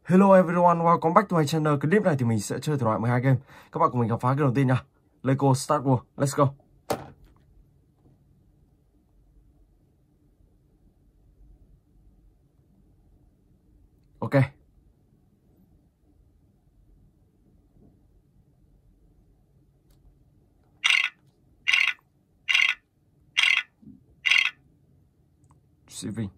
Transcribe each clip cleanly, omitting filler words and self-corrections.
Hello everyone, welcome back to my channel. Clip này thì mình sẽ chơi thể loại 12 game. Các bạn cùng mình khám phá cái đầu tiên nha. Lego Star Wars, let's go. Ok. Saving.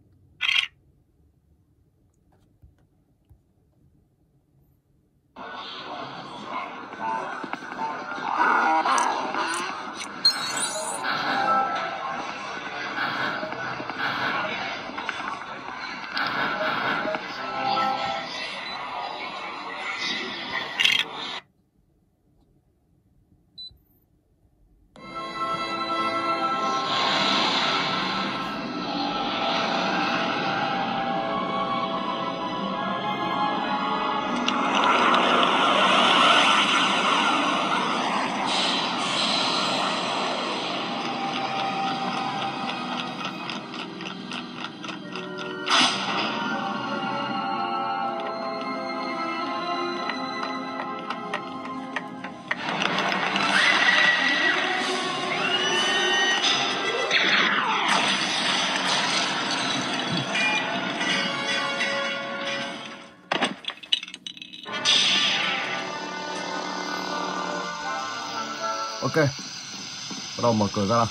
Ok, bắt đầu mở cửa ra nào.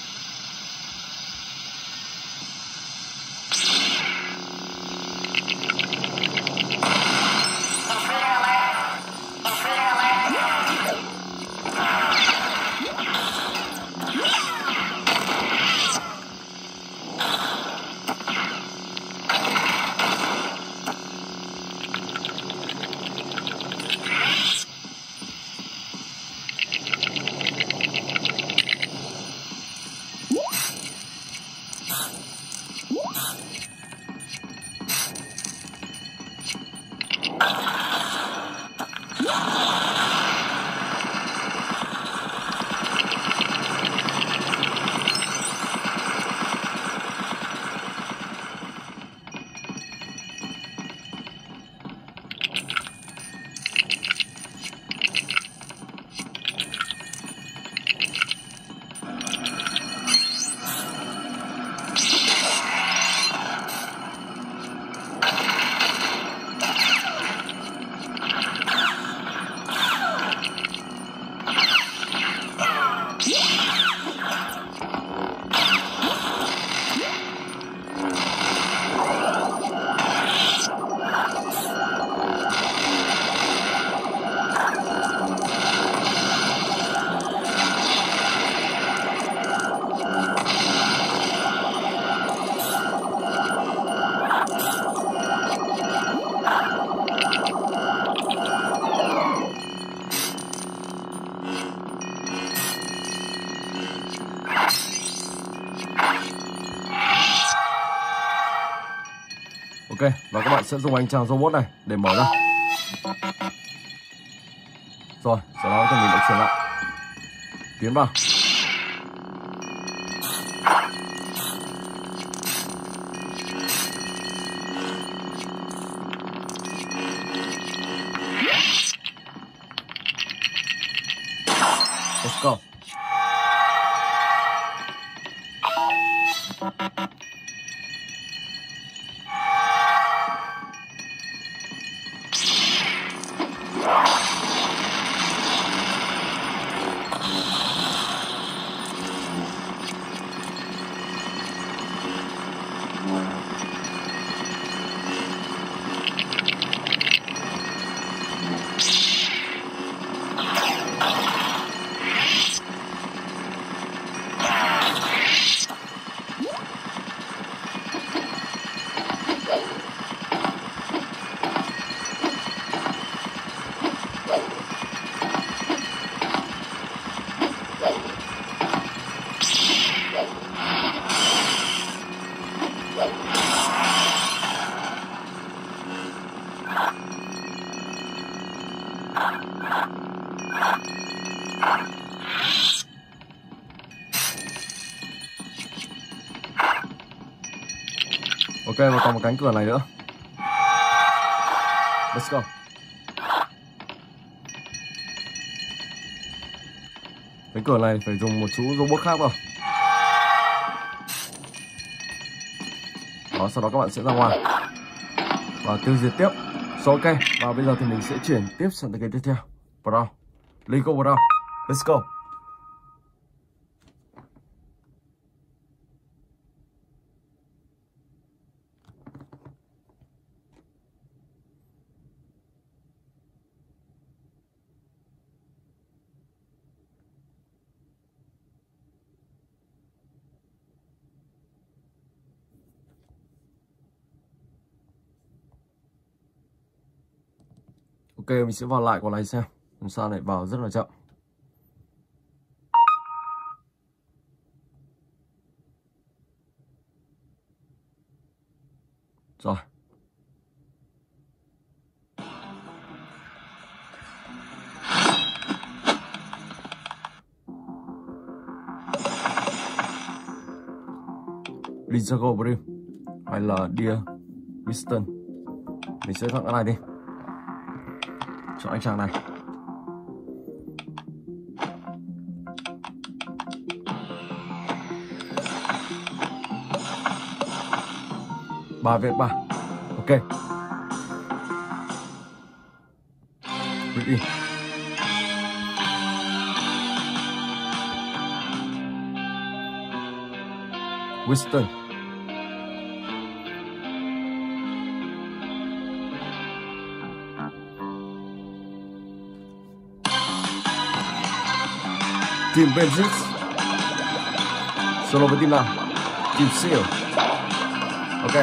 Ok, và các bạn sẽ dùng anh chàng robot này để mở ra. Rồi, sau đó thì mình lại chuyển lại. Tiến vào. Let's go. Ok, và còn một cánh cửa này nữa. Let's go. Cái cửa này phải dùng một chú robot khác vào. Đó, sau đó các bạn sẽ ra ngoài và tiêu diệt tiếp. So, ok, và bây giờ thì mình sẽ chuyển tiếp sang cái tiếp theo. Bro, Lego bro, let's go. Ok, mình sẽ vào lại quả này xem. Làm sao lại vào rất là chậm. Rồi. Lizago Brim hay là Dear Winston. Mình sẽ chọn cái này đi. Chọn anh chàng này. Ba vết ba. Ok. Ready. Winston. Team Benjix. Solo với team nào? Team Seal. Ok.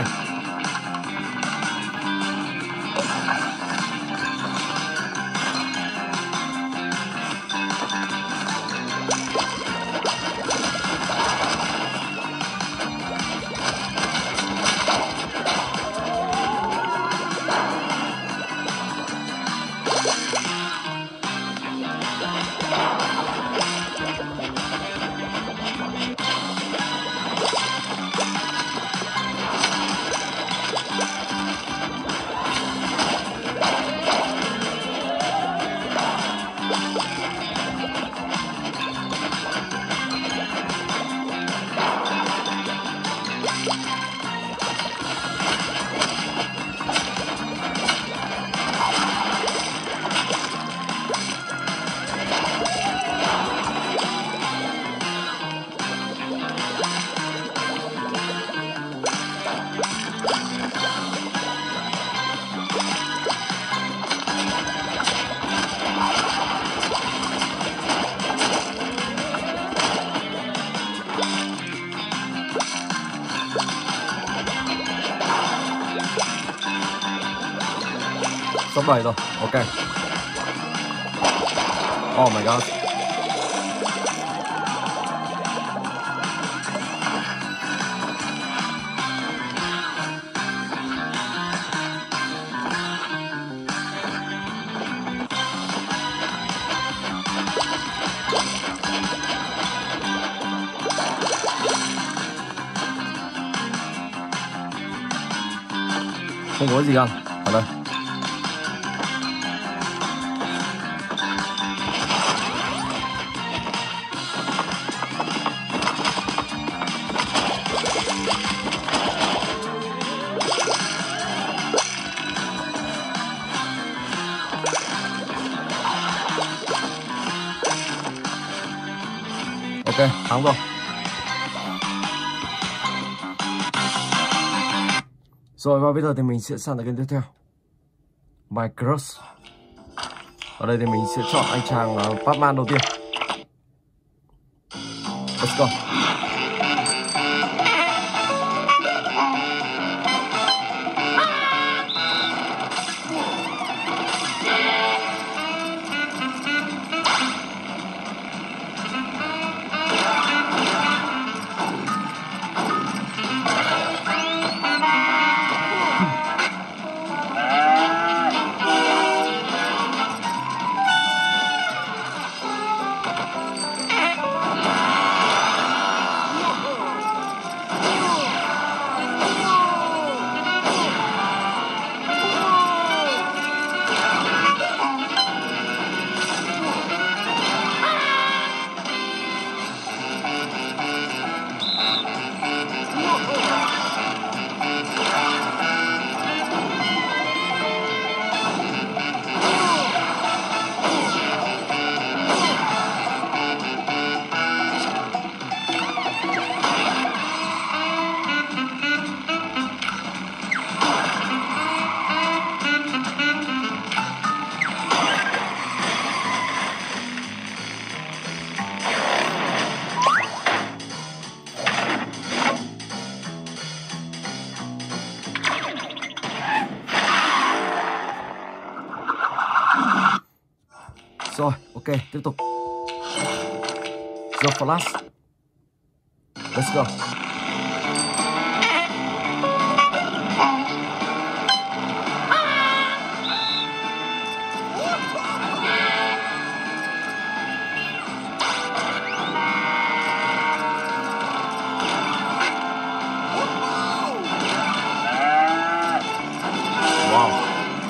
Sắp 7 rồi, ok. Oh my god. Không có gì ăn ở đây. Ok, thắng rồi. Rồi và bây giờ thì mình sẽ sang tới kênh tiếp theo. My Crush. Ở đây thì mình sẽ chọn anh chàng Batman đầu tiên. Let's go. Rồi, ok, tiếp tục. The Flash. Let's go. Wow.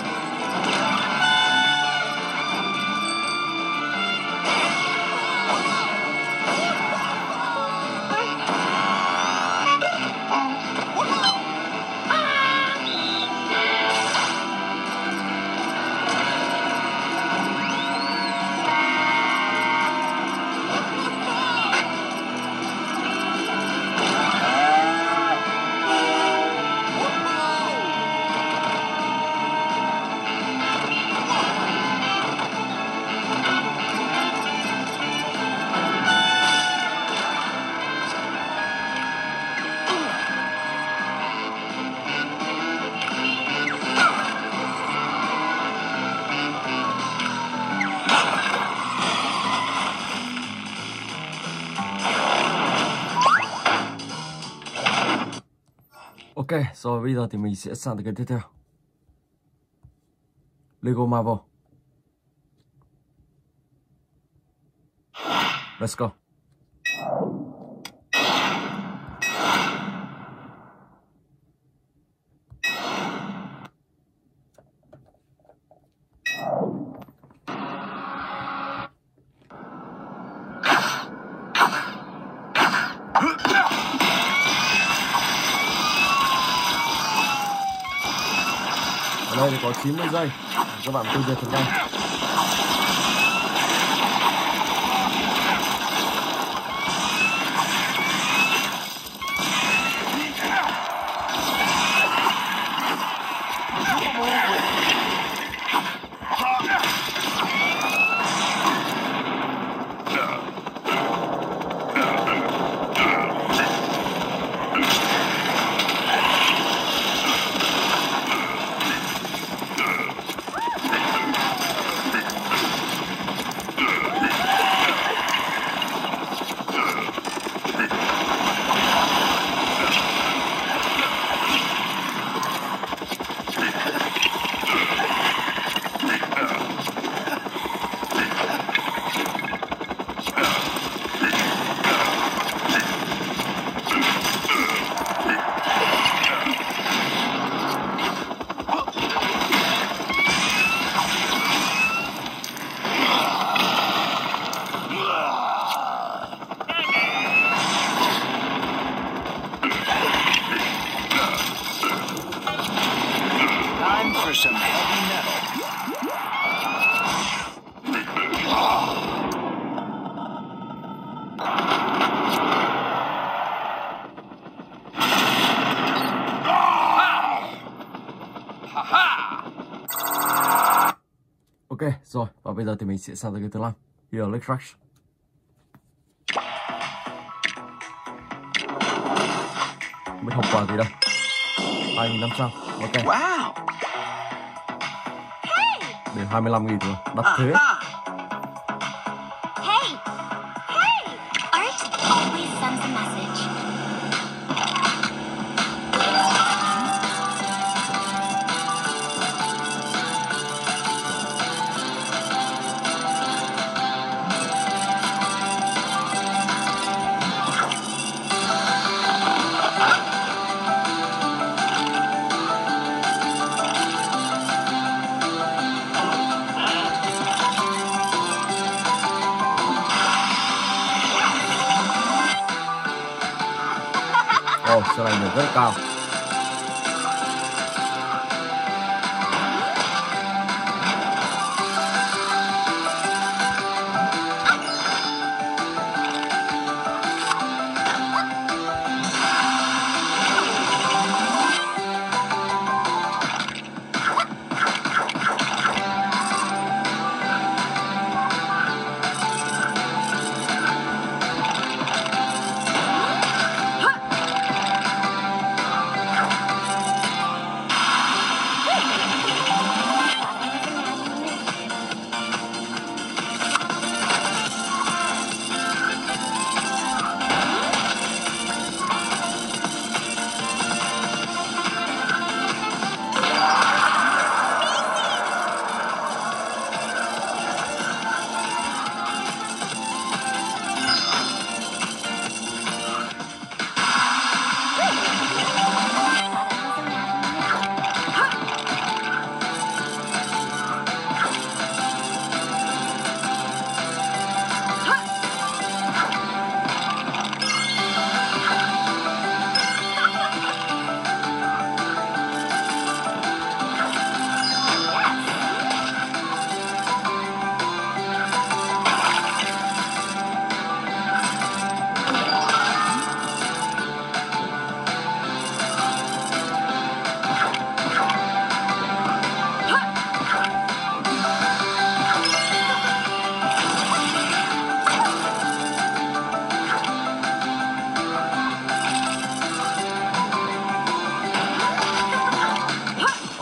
Ok, rồi bây giờ thì mình sẽ sang tới cái tiếp theo. Lego Marvel. Let's go. Ở đây thì có 90 giây. Các bạn tiêu diệt thật nhanh. For some heavy metal. Ok, rồi, và bây giờ thì mình sẽ sang tới cái thứ 5. Here, let's rush. Biết hậu quả gì đâu. 2.500, ok. Wow. Để 25.000 rồi, đắt thế. Hey! Hey! Art always sends a message. Ồ, xe này nhảy rất cao.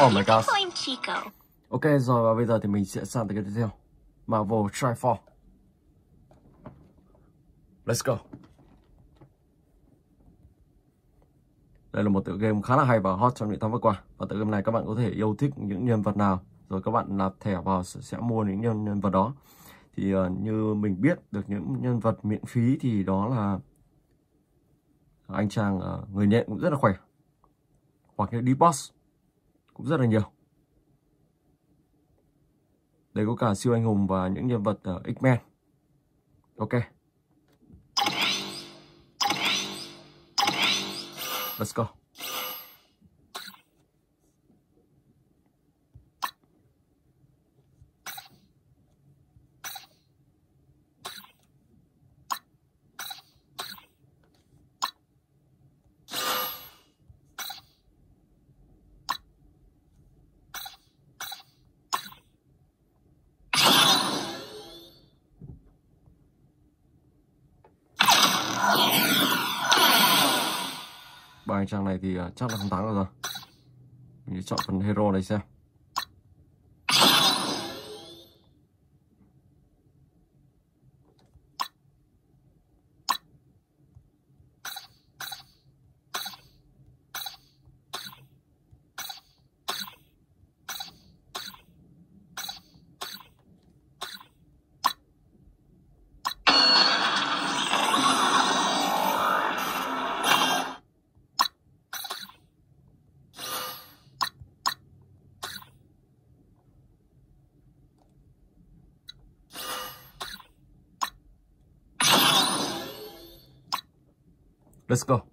Oh my You can gosh. call him Chico. Ok rồi, và bây giờ thì mình sẽ sang tới cái tiếp theo. Marvel Triforce. Let's go. Đây là một tựa game khá là hay và hot trong những tháng vừa qua. Và tựa game này các bạn có thể yêu thích những nhân vật nào, rồi các bạn nạp thẻ vào sẽ mua những nhân vật đó. Thì như mình biết được những nhân vật miễn phí thì đó là anh chàng người nhện cũng rất là khỏe. Hoặc như D-Boss cũng rất là nhiều. Đây có cả siêu anh hùng và những nhân vật X-Men. Ok. Let's go. Ba anh chàng này thì chắc là không thắng được rồi. Mình sẽ chọn phần hero này xem. Let's go.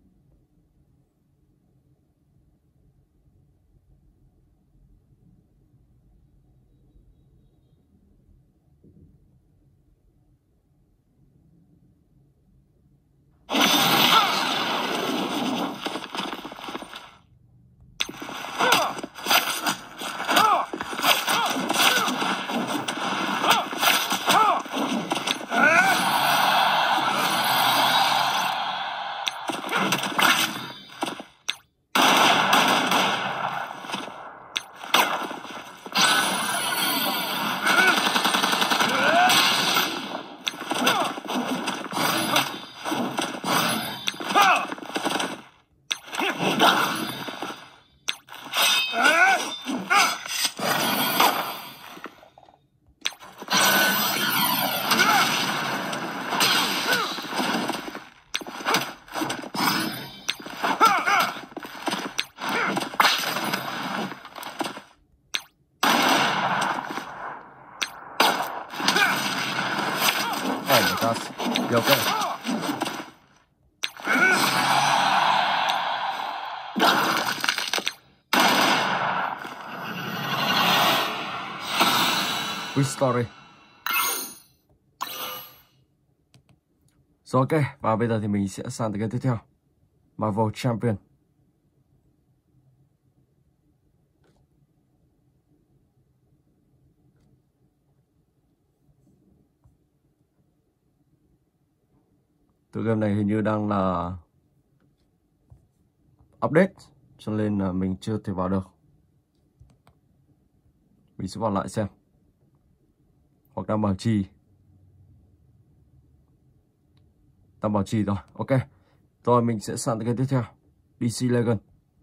Oh my gosh. You okay? Good story. Rồi ok, và bây giờ thì mình sẽ sang tới cái tiếp theo. Marvel Champion. Tựa game này hình như đang là update, cho nên là mình chưa thể vào được. Mình sẽ vào lại xem. Hoặc đang bảo trì. Đang bảo trì rồi, ok. Rồi mình sẽ sang tới cái tiếp theo. DC Legend.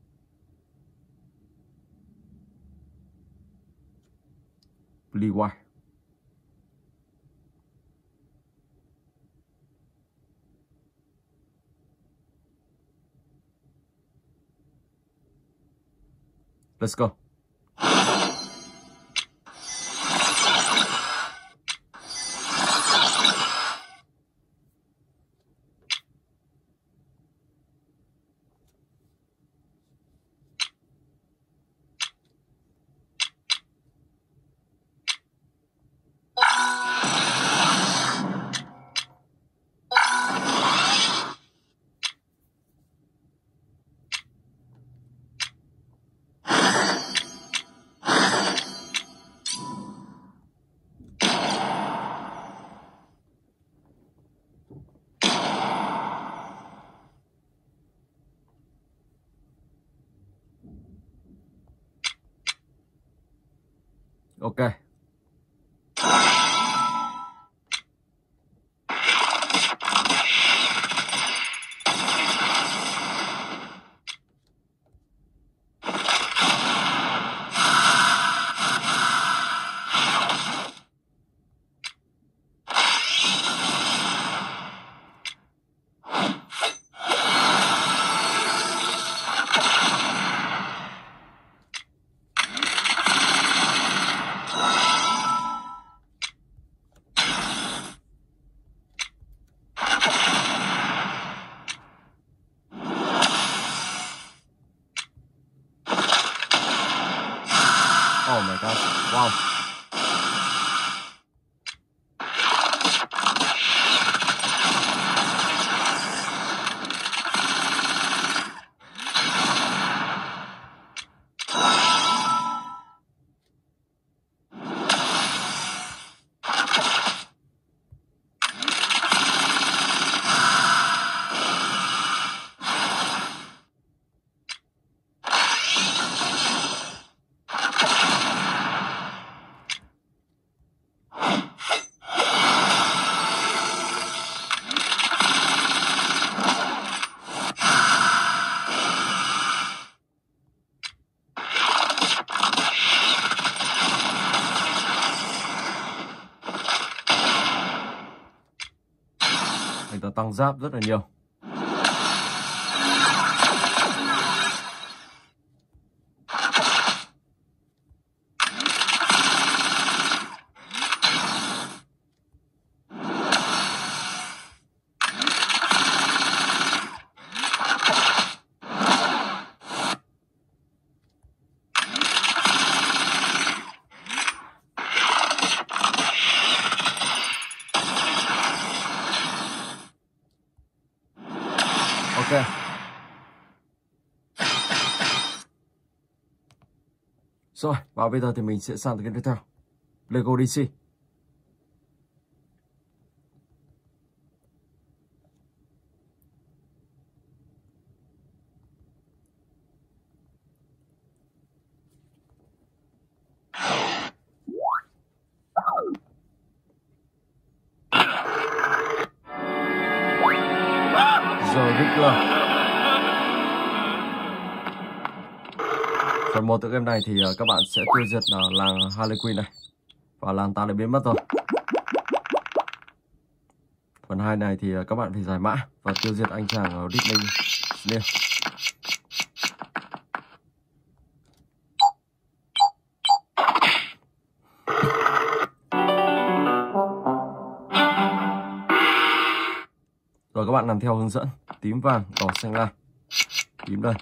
Blue White. Let's go. Ok. Oh my god. Wow. Anh ta tăng giáp rất là nhiều. Ok. Rồi, và bây giờ thì mình sẽ sang tới cái tiếp theo. Lego DC. The Riddler. Phần 1 tựa game này thì các bạn sẽ tiêu diệt làng Harley Quinn này. Và làng ta đã biến mất rồi. Phần 2 này thì các bạn phải giải mã và tiêu diệt anh chàng Disney Snail. Rồi các bạn làm theo hướng dẫn. Tím, vàng, đỏ, xanh, lam. Tím đây.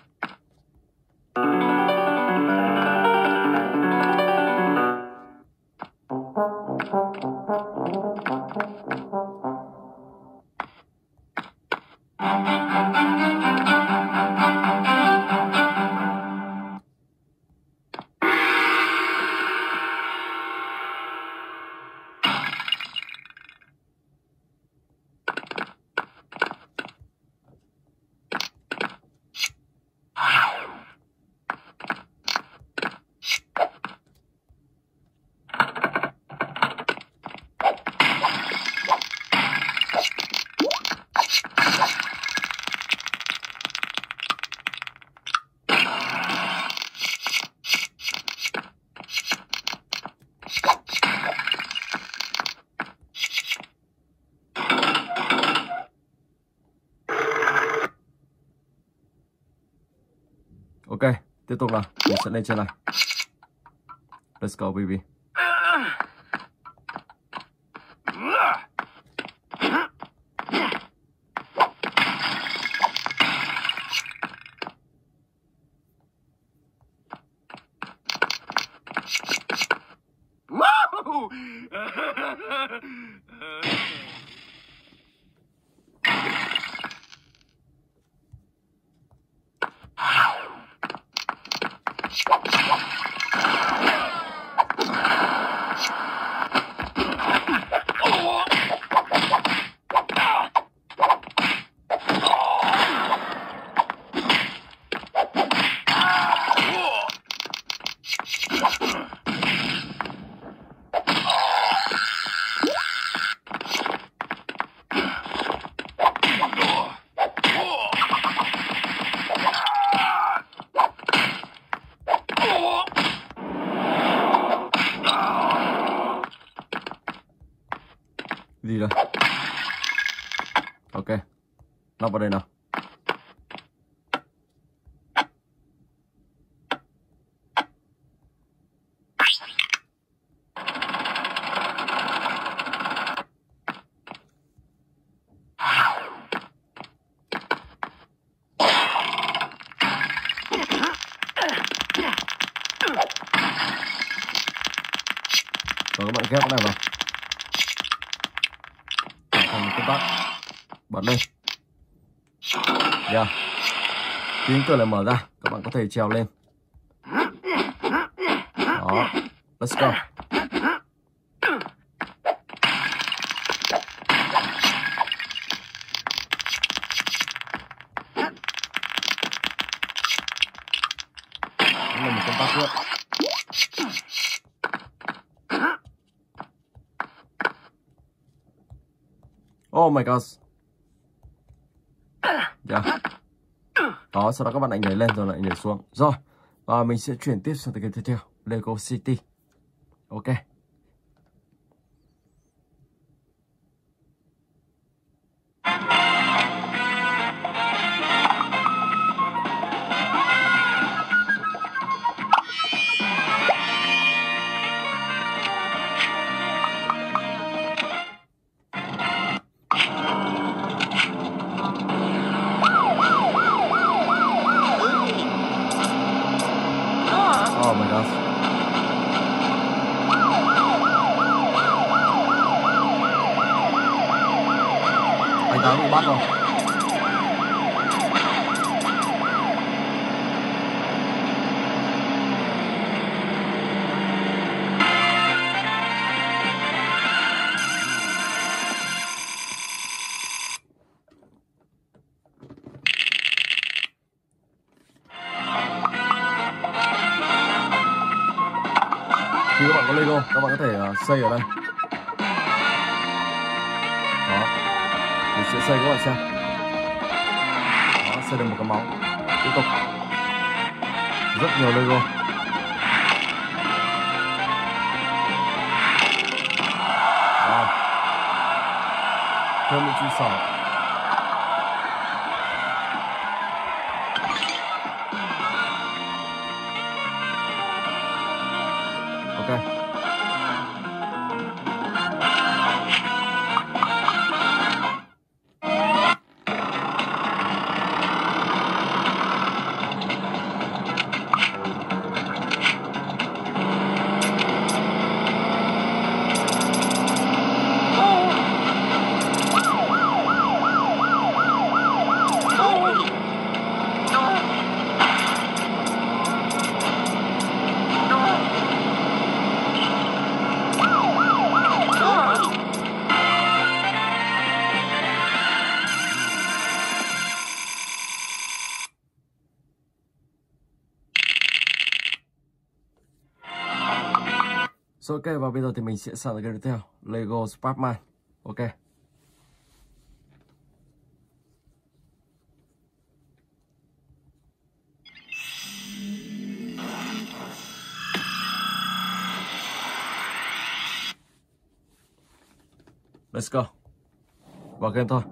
Ok, tiếp tục nào, mình sẽ lên trên này. Let's go baby. Gì đây? Ok, lắp vào đây nào. Rồi các bạn ghép cái này vào. Thành một cái bát. Bật lên. Yeah. Tiếng cửa lại mở ra, các bạn có thể trèo lên. Đó, let's go. Đây là một con bát nữa. Oh my god. Yeah. Đó, sau đó các bạn lại nhảy lên rồi lại nhảy xuống. Rồi, và mình sẽ chuyển tiếp sang cái tiếp theo, Lego City. Ok. Oh my god. Anh ta bị bắt rồi. Khi các bạn có Lego, các bạn có thể xây ở đây. Đó, mình sẽ xây các bạn xem. Đó, xây được một cái móng. Tiếp tục. Rất nhiều Lego. Wow. Thêm một trụ sở. Ok. Rồi ok, và bây giờ thì mình sẽ sang cái tiếp theo, Lego Sparkman. Ok. Let's go. Vào game thôi.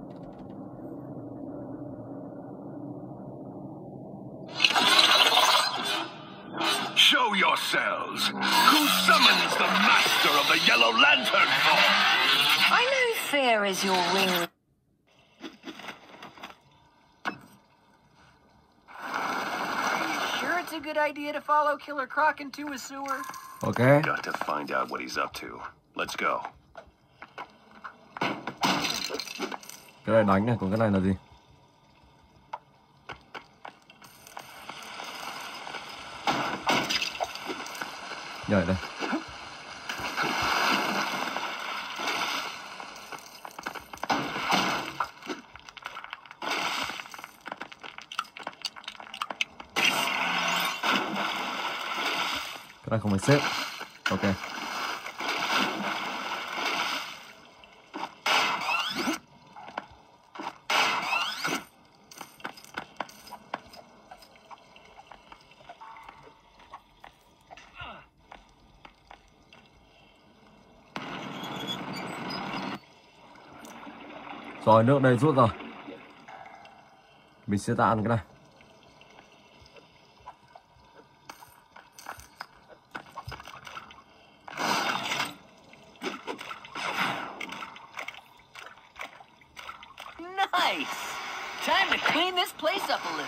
Show yourselves. Who summons the master of the Yellow Lantern Corps? I know fear is your wing. Sure it's a good idea to follow Killer Croc into a sewer? Ok. Got to find out what he's up to. Let's go. Cái này đánh này, còn cái này là gì? Nhảy đây. Cái này không phải xếp. Ok. Rồi nước đây rút rồi. Mình sẽ ta ăn cái này. Nice! Time to clean this place up a little.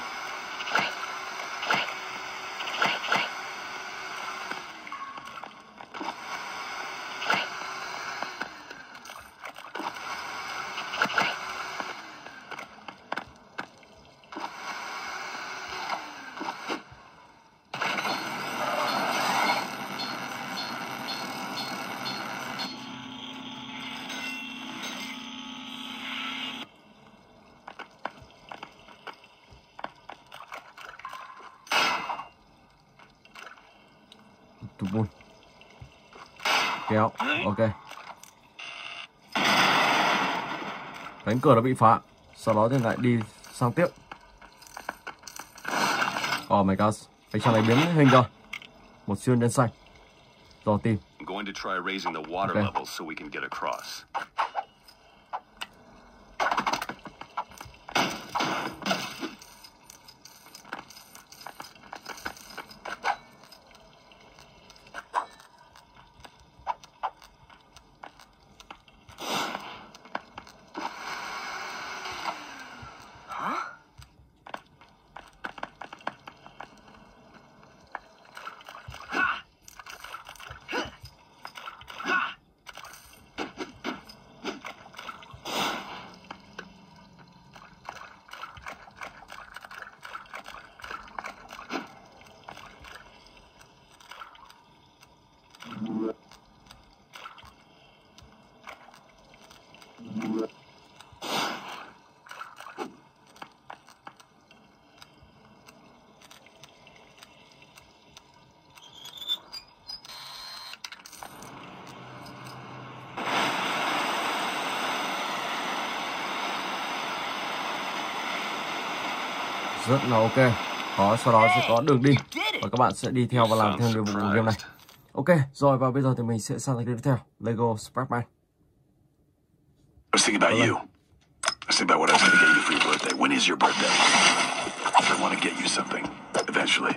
Tụt bùn. Kéo. Ok. Cánh cửa đã bị phá. Sau đó thì lại đi sang tiếp. Oh my god. Cái trang này biến hình rồi. Một siêu nhân xanh. Rồi tìm. I'm going to try raising the water Okay. level so we can get across. Rất là ok. Đó, sau đó sẽ có đường đi và các bạn sẽ đi theo và làm theo nhiệm vụ của game này. Ok, rồi và bây giờ thì mình sẽ sang cái tiếp theo, Lego Sparkman. I was thinking about you. I was thinking about what I was going to get you for your birthday. When is your birthday? I want to get you something eventually.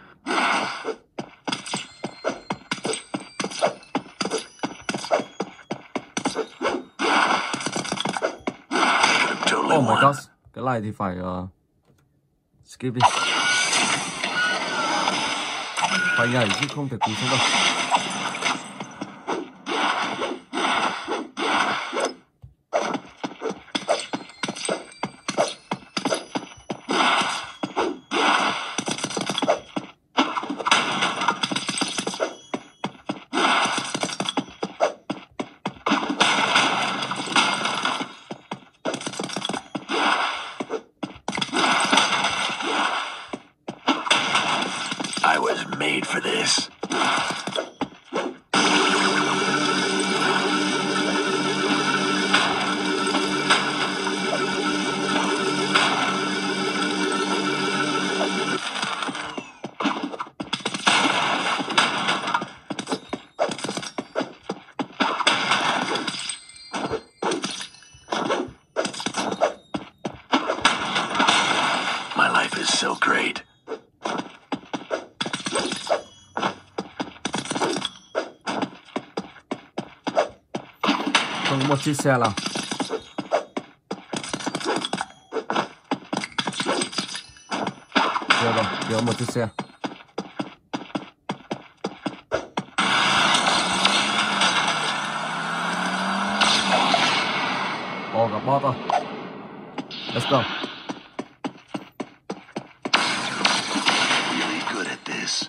Totally Oh my won. god, cái này thì phải skip đi. Phải nhảy chứ không thể cú xuống đâu. I was made for this. My life is so great. Không có một chiếc xe nào. Được rồi, chỉ có một chiếc xe. Ồ, gặp bot rồi. Let's go. Really good at this.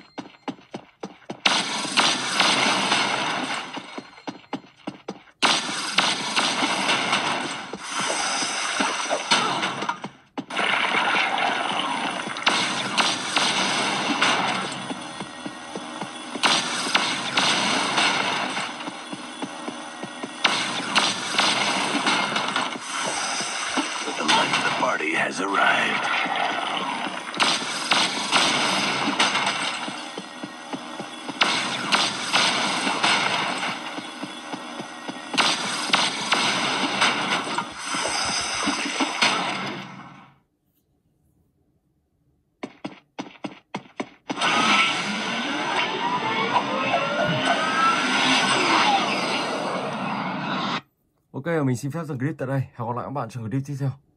The life of the party has arrived. Ok, mình xin phép dừng clip tại đây. Hẹn gặp lại các bạn trong clip tiếp theo.